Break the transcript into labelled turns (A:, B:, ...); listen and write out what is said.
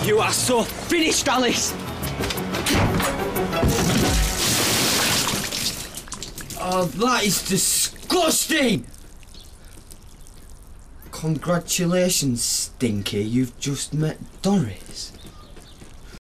A: You are so finished, Alice!
B: Oh, that is disgusting! Congratulations, Stinky, you've just met Doris.